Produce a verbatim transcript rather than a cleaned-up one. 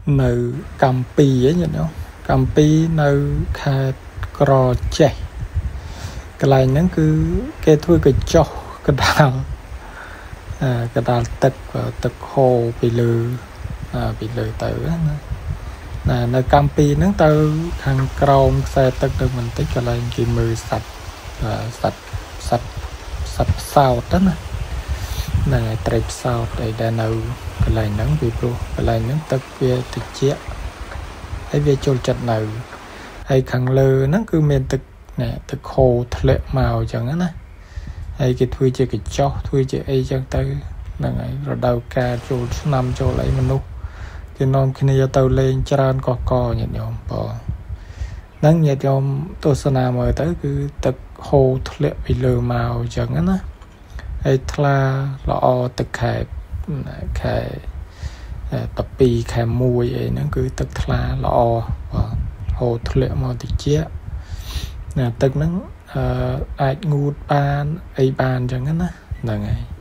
នៅកម្ពុជាញ៉ឹងកម្ពុជានៅខេត្តក្រចេះកន្លែងហ្នឹងគឺគេធ្វើកញ្ចុះកណ្ដាលកណ្ដាលទឹកទឹកហូរពីលើពីលើទៅណានៅកម្ពុជាហ្នឹងទៅខាងក្រោមខ្សែទឹកទៅបន្តិចកន្លែងគេមើលសត្វសត្វសត្វសត្វផ្សោតណាហ្នឹងហើយត្រីផ្សោតអីដែលនៅកន្លែងហ្នឹងពីព្រោះកន្លែងហ្នឹងទឹកវាត្រជាក់ហើយវាចូលចិត្តនៅហើយខាងលើហ្នឹងគឺមានទឹកណែទឹកហូរធ្លាក់មកអញ្ចឹងណាហើយគេធ្វើជាកញ្ចុះធ្វើជាអីអញ្ចឹងទៅហ្នឹងហើយរដូវកាលចូលឆ្នាំចូលអីមនុស្សគេនាំគ្នាទៅលេងច្រើនកកកញាតិញោមបងហ្នឹងញាតិញោមទស្សនាមើលទៅគឺទឹកហូរធ្លាក់ពីលើមកអញ្ចឹងណាហើយថ្លាល្អទឹកខែខែតាពីខែមួយអីហ្នឹងគឺទឹកថ្លាល្អបាទហូរធ្លាក់មកតិចណាទឹកហ្នឹងអឺអាចងូតបានអីបានអញ្ចឹងណាហ្នឹងហើយ